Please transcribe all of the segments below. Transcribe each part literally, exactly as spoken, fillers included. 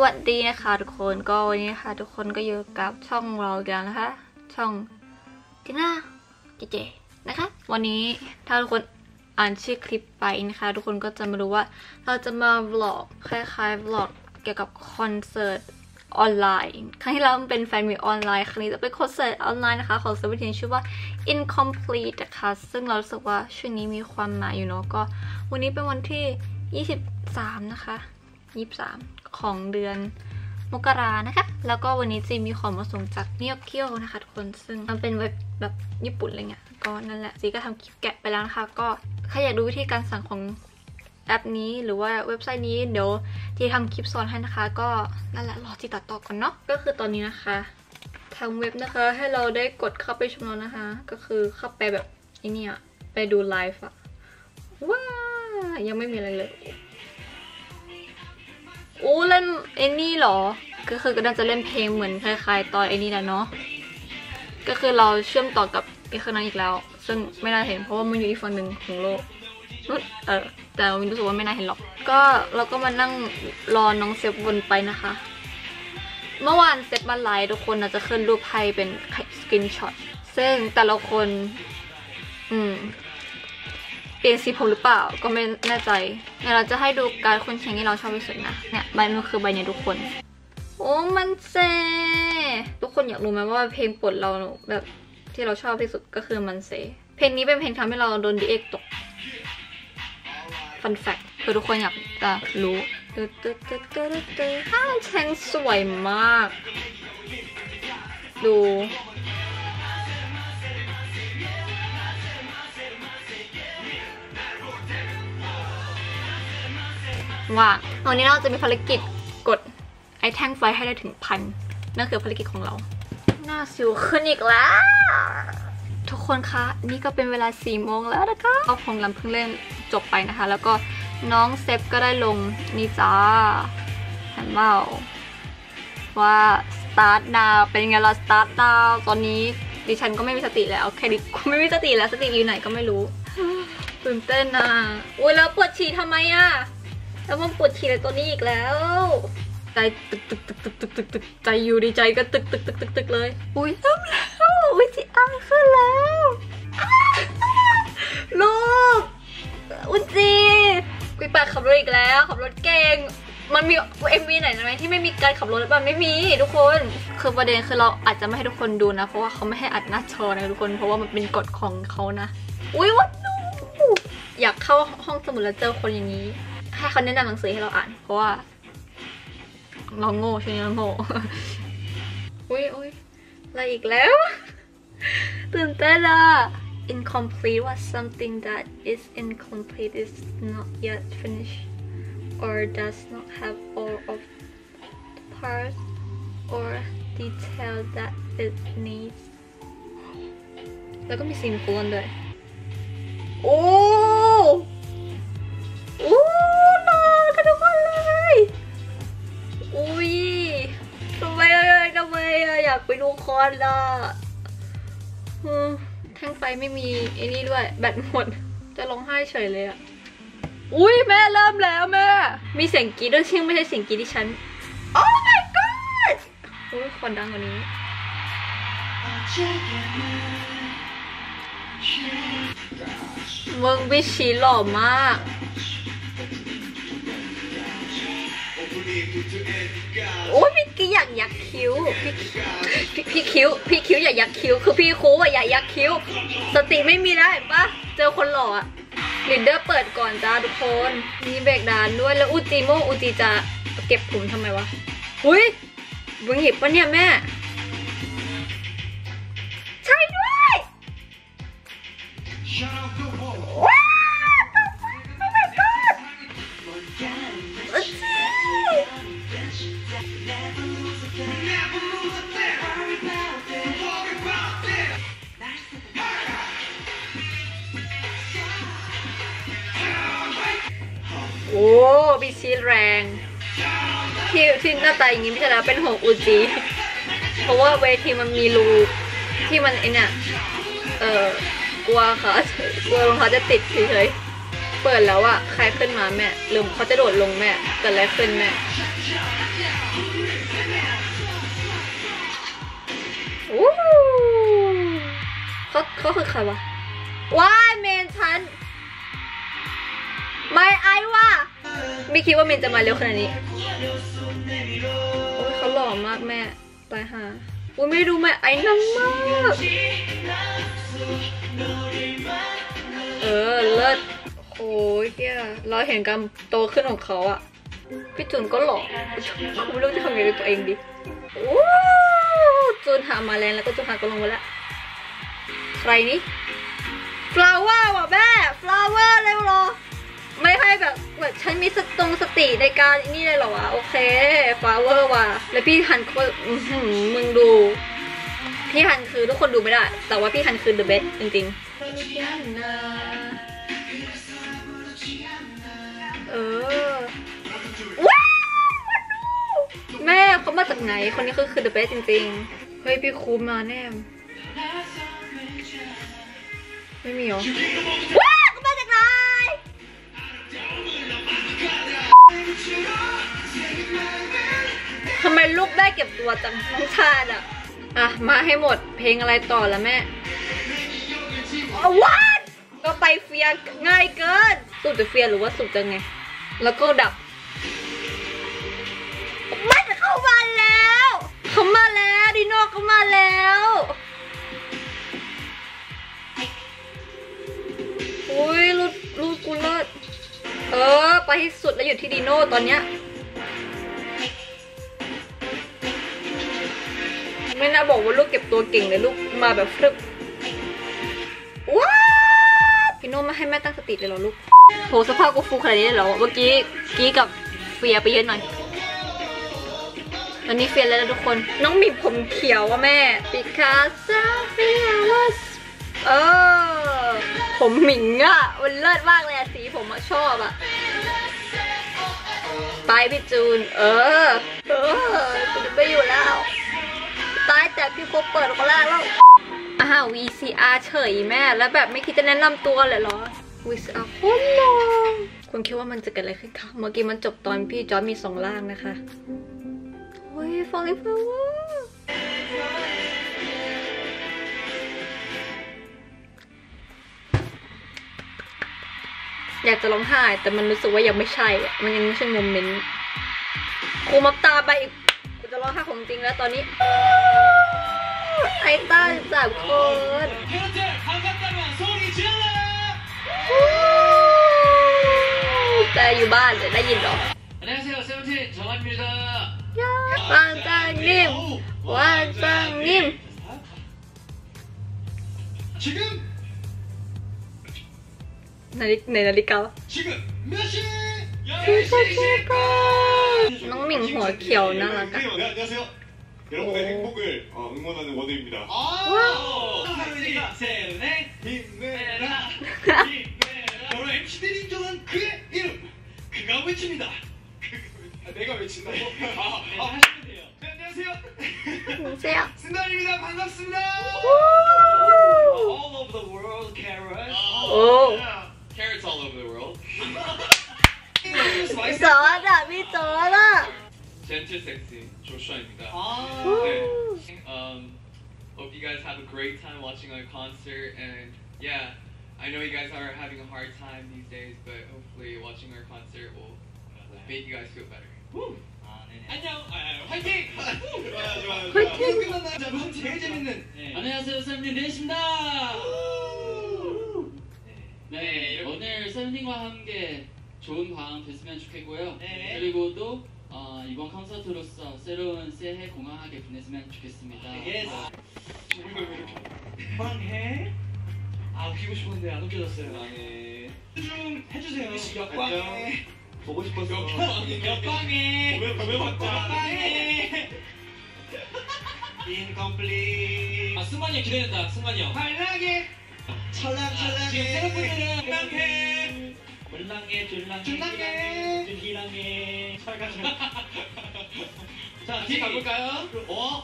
วัสดีนะคะทุกคนก็วันนี้นะคะทุกคนก็อยู่กับช่องเรากันนะคะช่องจีน่าเจเจนะคะวันนี้ถ้าทุกคนอ่านชื่อคลิปไปนะคะทุกคนก็จะมารู้ว่าเราจะมาวล็อกคล้ายๆวล็อกเกี่ยวกับคอนเสิร์ตออนไลน์ครั้งที่แล้วมันเป็นแฟนมีออนไลน์ครั้งนี้จะเป็นคอนเสิร์ตออนไลน์นะคะของเซเว่นทีนชื่อว่า Incomplete นะคะซึ่งเรารู้สึกว่าชื่อนี้มีความหมายอยู่เนาะก็วันนี้เป็นวันที่ยี่สิบสามนะคะยี่สิบสามของเดือนมกรานะคะแล้วก็วันนี้จีมีของมาส่งจากนิวยอร์กเกียวนะคะทุกคนซึ่งมันเป็นเว็บแบบญี่ปุ่นอะไรเงี้ยก็นั่นแหละจีก็ทำคลิปแกะไปแล้วนะคะก็ใครอยากดูวิธีการสั่งของแอปนี้หรือว่าเว็บไซต์นี้เดี๋ยวจีทำคลิปสอนให้นะคะก็นั่นแหละรอจีตัดต่อก่อนเนาะก็คือตอนนี้นะคะทางเว็บนะคะให้เราได้กดเข้าไปชมแล้วนะคะก็คือเข้าไปแบบนี่อะไปดูไลฟ์อะว้ายังไม่มีอะไรเลยอู้เล่นไอ้นี่หรอก็คือก็น่าจะเล่นเพลงเหมือนคล้ายๆตอนไอ้นี่แหละเนาะก็คือเราเชื่อมต่อกับไอ้เครื่องนั้นอีกแล้วซึ่งไม่น่าเห็นเพราะว่ามันอยู่อีกฝั่งหนึ่งของโลกเออแต่วินรู้สึกว่าไม่น่าเห็นหรอกก็เราก็มานั่งรอน้องเซฟวนไปนะคะเมื่อวานเซฟมาไลฟ์ทุกคนอาจจะขึ้นรูปให้เป็นสกรีนช็อตซึ่งแต่ละคนอืมเปลี่ยนสีผมหรือเปล่าก็ไม่แน่ใจเดี๋ยวเราจะให้ดูการคนเชียงที่เราชอบที่สุดนะเนี่ยใบมันคือใบนี้ทุกคนโอ้มันเซทุกคนอยากรู้ไหมว่าเพลงโปรดเราแบบที่เราชอบที่สุดก็คือมันเซเพลงนี้เป็นเพลงทำให้เราโดนดีเอ็กตกฟันแฟกคือทุกคนอยากจะรู้ตึ๊ดตึ๊ดตึ๊ดตึ๊ดตึ๊ดฮ่าแชงสวยมากดูว่าวันนี้เราจะมีภารกิจกดไอแท่งไฟให้ได้ถึงพันนั่นคือภารกิจของเราหน้าสิวขึ้นอีกแล้วทุกคนคะนี่ก็เป็นเวลาสี่โมงแล้วนะคะก็คงลำเพิ่งเล่นจบไปนะคะแล้วก็น้องเซฟก็ได้ลงนี่จ้าเห็นเปล่าว่า start now เป็นไงล่ะ start now ตอนนี้ดิฉันก็ไม่มีสติแล้วแค่ดิฉันไม่มีสติแล้วสติอยู่ไหนก็ไม่รู้ตื่นเต้นนะอุ้ยแล้วปวดฉี่ทำไมอะแล้วมันปวดฉี่เลยตัวนี้อีกแล้วใจตึกตึกตึกตึกตึกตึกตึกใจอยู่ดีใจก็ตึกตึกตึกตึกตึกเลยอุ้ยเริ่มแล้ววิจิอังขึ้นแล้วลูกอุจิกุยปากขับรถอีกแล้วขับรถเก่งมันมีเอ็มวีไหนไหมที่ไม่มีการขับรถหรือเปล่าไม่มีทุกคนคือประเด็นคือเราอาจจะไม่ให้ทุกคนดูนะเพราะว่าเขาไม่ให้อัดหน้าจอนะทุกคนเพราะว่ามันเป็นกฎของเขานะอุ้ยวัดนูอยากเข้าห้องสมุดแล้วเจอคนอย่างนี้ให้เขาแนะนำหนังสือให้เราอ่านเพราะว่าเราโง่ใช่ไหมเราโง่อุ้ยอุ้ยอะไรอีกแล้วตื่นเต้นอะ incomplete was something that is incomplete is not yet finished or does not have all of the parts or detail that it needs แล้วก็มีซีนโฟนด้วยโอ้โอ้น่ากันทุกคนเลยอุ้ยทำไมทำไมอยากไปดูคอนล่ะแท่งไฟไม่มีไอ้นี่ด้วยแบตหมดจะร้องไห้เฉยเลยอ่ะอุ้ยแม่เริ่มแล้วแม่มีเสียงกรี๊ดด้วยซึ่งไม่ใช่เสียงกรี๊ดที่ฉันโอ้ my god อุ้ยคนดังกว่านี้มึงบิชีหล่อมากโอ้ยพี่กี้อยากยักคิ้วพี่พี่คิ้วพี่คิ้วอยากยักคิ้วคือพี่คูว่าอยากยักคิ้วสติไม่มีแล้วเห็นปะเจอคนหล่ออะลีดเดอร์เปิดก่อนจ้าทุกคนมีเบรกดานด้วยแล้วอูจีโมอูจีจะเก็บผมทำไมวะหุ้ยมึงหยิบปะเนี่ยแม่ใช่ด้วยว้าวโอ้ my godโอ้บีชีแรงที่ที่หน้าตาอย่างนี้ไม่ใช่แล้วเป็นของอูจีเพราะว่าเวทีมันมีรูที่มันไอเนี่ยเออกลัวค่ะกลัวรองเท้าจะติดเฉยๆเปิดแล้วอะใครขึ้นมาแม่ลืมเขาจะโดดลงแม่เกิดอะไรขึ้นแม่โอ้เขาเขาคือใครวะว้ายเมนฉันไม่ไอว่ะไม่คิดว่าเมนจะมาเร็วขนาดนี้โอ้ยเขาหล่อมากแม่ตายห่าอุ้ยไม่ดูแม่ไอ้นั่นมากเออเลิศโอ้ยเฮียเราเห็นการโตขึ้นของเขาอะพี่จุนก็หล่อเขาไม่รู้จะทำยังไงกับตัวเองดิโอ้จุนหามาแรงแล้วก็จุนหาก็ลงมาแล้วใครนี่ flower ว่ะแม่ flower เร็วรอไม่ให้แบบแบบฉันมีสตงสติในการนี่เลยเหรอวะโอเค flower ว่ะแล้วพี่ฮันก็มึงดูพี่ฮันคือทุกคนดูไม่ได้แต่ว่าพี่ฮันคือ the best จริงๆเออว้าวแม่เขามาจากไหนคนนี้คือคือ the best จริงๆเฮ้ยพี่คูมาแน่ไม่มีหรอว้าวเขามาจากไหนทำไมลูกได้เก็บตัวจังน้องชาดอะอ่ะมาให้หมดเพลงอะไรต่อละแม่ว้าวก็ไปเฟียง่ายเกินสุดจะเฟียหรือว่าสุดจะไงแล้วก็ดับไม่จะเข้ามาแล้วเขามาแล้วดิโน่เขามาแล้วอุ้ยรูดรูดกูเลิศเออไปที่สุดแล้วอยู่ที่ดิโน่ตอนเนี้ยไม่น่าบอกว่าลูกเก็บตัวเก่งเลยลูกมาแบบฟลึบว้าวพี่โน่มาให้แม่ตั้งสติเลยเหรอลูกโหสภาพกูฟูขนาดนี้เลยเหรอเมื่อกี้กี้กับเฟียไปเยอะหน่อยตอนนี้เฟียแล้วทุกคนน้องมีผมเขียวว่ะแม่ปิคาซ่าเฟียวัสเออผมหมิงอ่ะมันเลิศมากเลยอะสีผมอะชอบอะไปพี่จูนเออเออจะไม่อยู่แล้วตายแต่พี่โคเปิดคนแรกแล้วอ้าว วี ซี อาร์ เฉยแม่แล้วแบบไม่คิดจะแนะนำตัวเลยเหรอ วี ซี อาร์ โคตรหล่อคุณคิดว่ามันจะเกิดอะไรขึ้นคะเมื่อกี้มันจบตอนพี่จอร์จมีสองล่างนะคะโอ้ย Falling Flower อยากจะร้องไห้แต่มันรู้สึกว่ายังไม่ใช่มันยังไม่ใช่โมเมนต์ครูมับตาไปอีกกูจะร้องไห้ของจริงแล้วตอนนี้ไอ้ต้าสามคนแต่อยู่บ้านเลยได้ยินหรอวางจังนิ่มวางจังนิ่มนาฬิกาในนาฬิกาน้องหมิงหัวเขียวน่ารักอะ 여러분의 행복을 어, 응원하는 워드입니다. 와. 힘내라, 힘내라. 바로 엠씨들이 인정한 그의 이름, 그가 외칩니다. 아, 내가 외친다고? 아, 아, 하시면 돼요. 네, 안녕하세요. 안녕하세요. 승관입니다. 반갑습니다. All over the world, carrots. Oh. Yeah. Carrots all over the world. พี่จอร์ดอะพี่จอร์ดอะ Gentle sexy 조슈아입니다. 아. 네. Um, hope you guys have a great time watching our concert, and yeah, I know you guys are having a hard time these days, but hopefully watching our concert will make you guys feel better. Woo. 안녕. 화이팅. 좋아요, 좋아요. 화이팅. 끝났나? 자, 그럼 제일 재밌는. 네. 안녕하세요, 세븐틴 데이십니다. 네, 오늘 세븐틴과 함께 좋은 밤 됐으면 좋겠고요. 네. 그리고 또 어, 이번 콘서트로서 새로운 새해 건강하게 보냈으면 좋겠습니다. 예스. 좋은 걸 왜 이렇게 빵해? 아 웃기고 싶었는데 안 웃겨졌어요. 빵해. 좀 해주세요. 역빵해. 보고 싶었어. 역빵해. 보면 보면 봤다. 역빵해. 인컴플릿. 아, 승관이 형 기대된다. 승관이 형. 발랑해. 찰랑찰랑해. 지금 새로운들은 랑해. 몰랑해, 줄랑해, 줄랑해. 줄랑해. 자, 뒤 가볼까요? 어?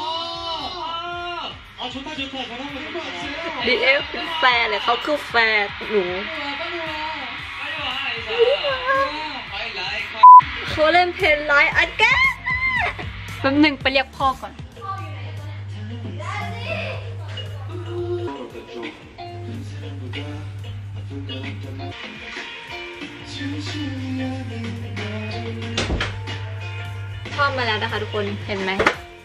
아! 아, 좋다, 좋다. 저런 거 이거 좋다. 왔어요. ดิเอลเป็นแฟนเลยเขาคือแฟนหนู 빨리 와, 빨리 와. 빨리 와, 이사. I like. เขาเล่นเพลงไลฟ์อันแกนแป๊บนึงไปเรียกพ่อก่อนพ่อมาแล้วนะคะทุกคนเห็นไหม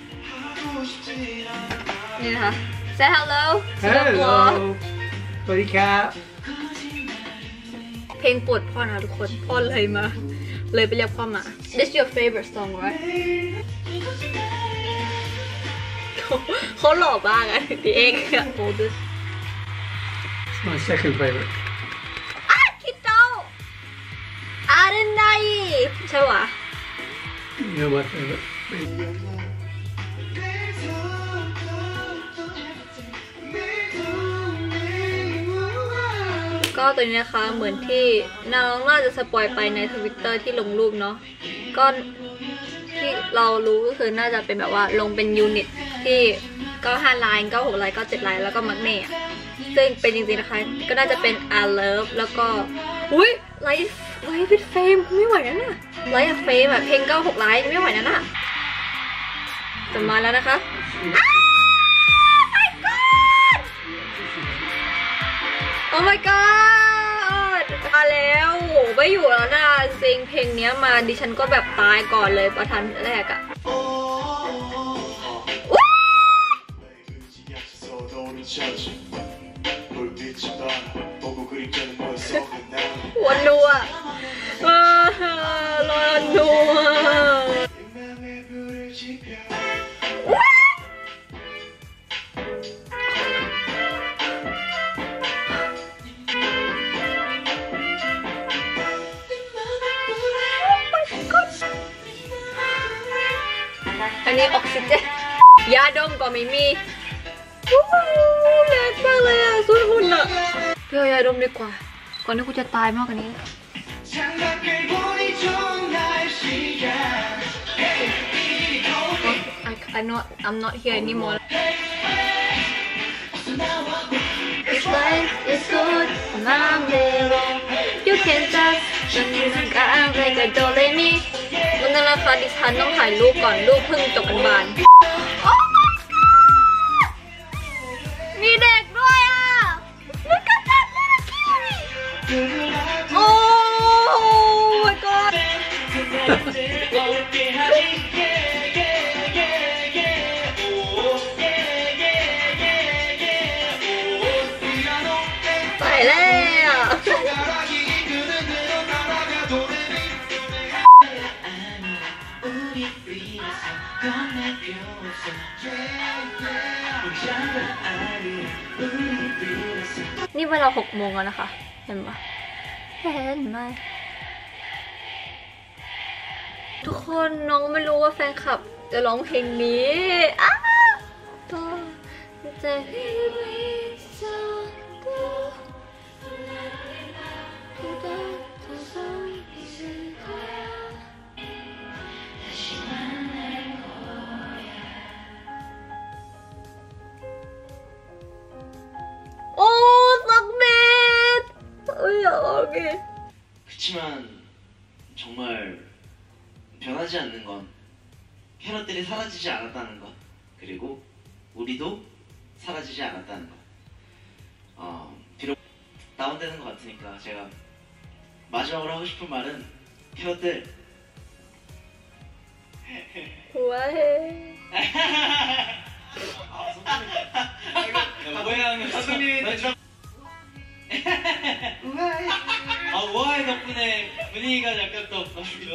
นี่นะคะ say hello to the vlog สวัสดีครับเพลงโปรดพ่อนะทุกคนพ่อเลยมาเลยไปเรียกพ่อมา This your favorite song right เขาหล่อมากอะพี่เอกอะ Hold this It's my second favorite อ่ะคิดเต้าอาร์เรนไนใช่ปะ You know my favorite ก็ตัวนี้นะคะเหมือนที่น้องน่าจะสปอยไปในทวิตเตอร์ที่ลงรูปเนาะก็ที่เรารู้ก็คือน่าจะเป็นแบบว่าลงเป็นยูนิตที่เก้าห้าไลน์เก้าหกไลน์เก้าเจ็ดไลน์แล้วก็มักเน่ซึ่งเป็นจริงๆนะคะก็น่าจะเป็น I Love แล้วก็อุ้ยไลฟ์ไลฟ์วิดเฟมไม่ไหวนะน่ะไลฟ์เฟมแบบเพลงเก้าหกไลน์ไม่ไหวนะน่ะจะมาแล้วนะคะโอ้ my god มาแล้วโหไม่อยู่แล้วนะจริงเพลงนี้มาดิฉันก็แบบตายก่อนเลยประทันแรกอะหัวนัวเออรอนัวอันนี้ออกซิเจนยาดมก็ไม่มีแรงมากเลยอ่ะสุดหุ่นอ่ะเพื่อยาดมดีกว่าก่อนที่กูจะตายมากกว่านี้ I I not I'm not here anymore This life is good I'm little You can just ฉันอยู่ตรงกลางเลยกับโดเรมิวันนั้นนะคะดิฉันต้องถ่ายรูปก่อนรูปเพิ่งจบกันบานมีเด็กด้วยอ่ะ Look at that little kitty Oh my god ไปแล้วนี่เวลาหกโมงแล้วนะคะ เห็นปะเห็นไหมทุกคนน้องไม่รู้ว่าแฟนคลับจะร้องเพลงนี้อ้าตัวจะโอ้สักเม็ดเอ้ยอยากร้องเพลง 그치만 정말 변하지 않는 건 캐럿들이 사라지지 않았다는 것 그리고 우리도 사라지지 않았다는 것 어, 비록 다운되는 것 같으니까 제가 마지막으로 하고 싶은 말은 캐럿들 좋아해 뭐야 감독님이 아 우아해 덕분에 분위기가 약간 또 바뀌어서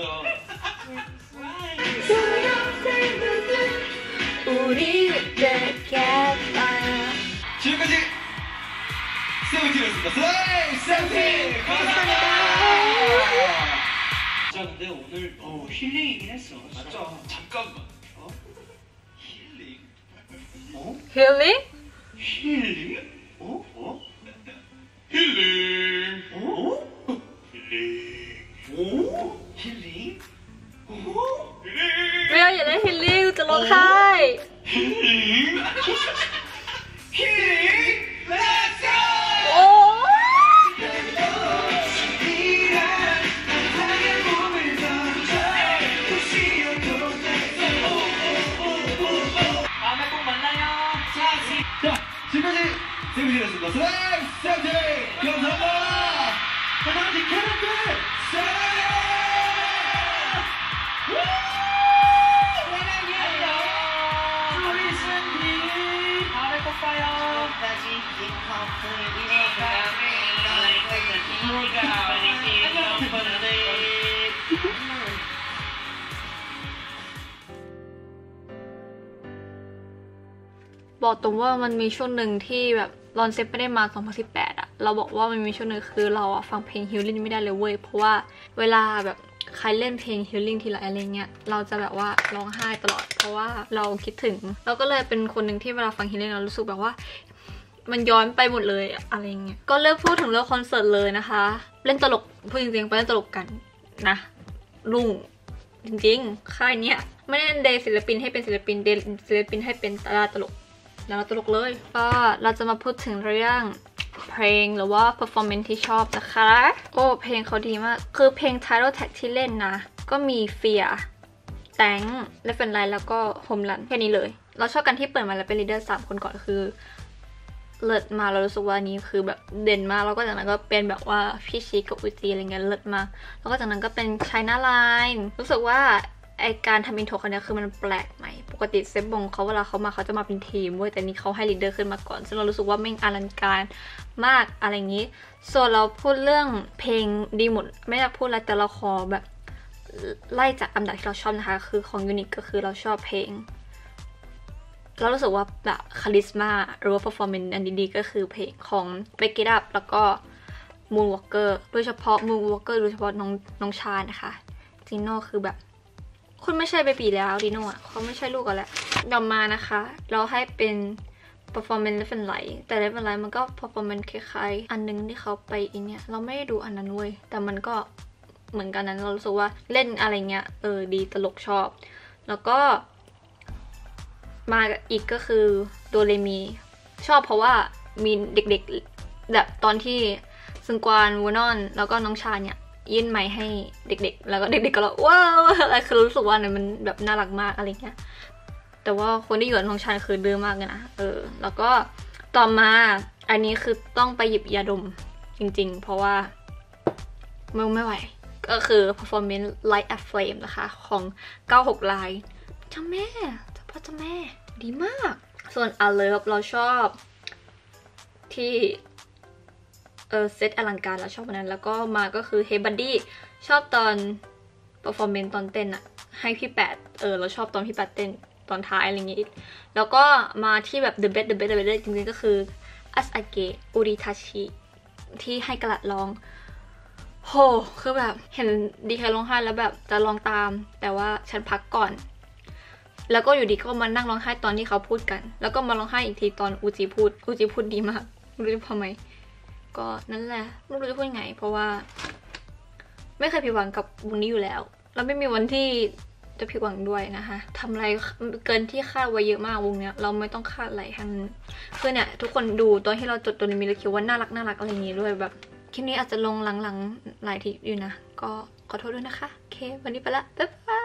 우리 느꼈다 지금까지 세븐틴이었습니다. 세븐틴 감사합니다. 자 근데 오늘 너무 힐링이긴 했어. 진짜 잠깐만. 어? 힐링? 어? 힐링? 힐링? 어? 어? 힐링? 어? 힐링? 오? 힐링? 오? 힐링? ไม่เอาอย่าเล่นเฮลลี่จะร้องไห้ 힐링? 힐링? Let's go! โอ้ 힐링? บอกตรงว่ามันมีช่วงหนึ่งที่แบบรอนเซฟไม่ได้มาสองพันสิบแปดอะเราบอกว่ามันมีช่วงหนึ่งคือเราอะฟังเพลง Healing ไม่ได้เลยเว้ยเพราะว่าเวลาแบบใครเล่นเพลง Healing ทีไรอะไรเงี้ยเราจะแบบว่าร้องไห้ตลอดเพราะว่าเราคิดถึงเราก็เลยเป็นคนหนึ่งที่เวลาฟัง Healing เรารู้สึกแบบว่ามันย้อนไปหมดเลยอะไรเงี้ยก็เริ่มพูดถึงเรื่องคอนเสิร์ตเลยนะคะเล่นตลกพูดจริงๆไปเล่นตลกกันนะลุงจริงๆค่ายเนี้ยไม่ได้เดย์ศิลปินให้เป็นศิลปินเดย์ศิลปินให้เป็นตลาดตลกแล้วตลกเลยก็เราจะมาพูดถึงเรื่องเพลงหรือว่า performance ที่ชอบนะคะโอ้เพลงเขาดีมากคือเพลง title tag ที่เล่นนะก็มี Fear แตงและเป็นไรแล้วก็ Homeland แค่นี้เลยเราชอบกันที่เปิดมาแล้วเป็น leader สามคนก่อนคือเลิศมาเรารู้สึกว่านี้คือแบบเด่นมากแล้วก็จากนั้นก็เป็นแบบว่าพี่ชิกับอุจีอะไรเงี้ยเลิศมากแล้วก็จากนั้นก็เป็น China Line รู้สึกว่าไอการทำอินโทรคนนี้คือมันแปลกใหม่ปกติเซฟบงเขาเวลาเขามาเขาจะมาเป็นทีมเว้ยแต่นี้เขาให้ลีดเดอร์ขึ้นมาก่อนซึ่งเรารู้สึกว่าแม่งอลังการมากอะไรอย่างนี้ส่วนเราพูดเรื่องเพลงดีหมดไม่อยากพูดอะไรแต่เราขอแบบไล่จากอันดับที่เราชอบนะคะคือของยูนิคก็คือเราชอบเพลงเรารู้สึกว่าแบบคาริสมาหรือว่า performance อันดีๆก็คือเพลงของ Break It Up แล้วก็ Moonwalker โดยเฉพาะ Moonwalker โดยเฉพาะน้องน้องชานะคะจีโน่คือแบบคุณไม่ใช่เบบีแล้วดิโน่ะเขาไม่ใช่ลูกกันแล้วต่อมานะคะเราให้เป็น performance Level Light แต่ Level Light มันก็ performance คล้ายๆอันนึงที่เขาไปอินเนี่ยเราไม่ได้ดูอันนั้นเว้ยแต่มันก็เหมือนกันนั้นเรารู้สึกว่าเล่นอะไรเงี้ยเออดีตลกชอบแล้วก็มาอีกก็คือโดเรมีชอบเพราะว่ามีเด็กๆแบบตอนที่ซึงกวานวูนอนแล้วก็น้องชาเนี่ยยื่นไมค์ให้เด็กๆแล้วก็เด็กๆก็ร้องว้าวอะไรคือรู้สึกว่าเนี่ยมันแบบน่ารักมากอะไรเงี้ยแต่ว่าคนที่อยู่กับน้องชาคือดื้อมากเลยนะเออแล้วก็ต่อมาอันนี้คือต้องไปหยิบยาดมจริงๆเพราะว่าไม่ไม่ไหวก็คือ performance Light a Flame นะคะของเก้าสิบหก Line เจ้าแม่เจ้าพ่อเจ้าแม่ดีมากส่วน I Love เราชอบที่เออเซตอลังการแล้วชอบอันนั้นแล้วก็มาก็คือ Hey Buddy ชอบตอน performance ตอนเต้นอะให้พี่แปดเออเราชอบตอนพี่แปดเต้นตอนท้ายอะไรอย่างงี้แล้วก็มาที่แบบ the best the best the best จริงๆก็คือ Asage Uritashi ที่ให้กระลัดร้องโหคือแบบเห็นดีแคร้องไห้แล้วแบบจะร้องตามแต่ว่าฉันพักก่อนแล้วก็อยู่ดีก็มานั่งร้องไห้ตอนที่เขาพูดกันแล้วก็มาร้องไห้อีกทีตอนอูจิพูดอูจิพูดดีมากไม่รู้จะทำไมก็นั่นแหละไม่รู้จะพูดยังไงเพราะว่าไม่เคยผิดหวังกับวงนี้อยู่แล้วแล้วไม่มีวันที่จะผิดหวังด้วยนะคะทำอะไรเกินที่คาดไว้เยอะมากวงเนี้ยเราไม่ต้องคาดอะไรทั้งนั้นคือเนี่ยทุกคนดูตอนที่เราจดตัวนี้มีเลยคิดว่าน่ารักน่ารักอะไรอย่างงี้ด้วยแบบคลิปนี้อาจจะลงหลังๆหลายทีอยู่นะก็ขอโทษด้วยนะคะโอเควันนี้ไปละบ๊ายบาย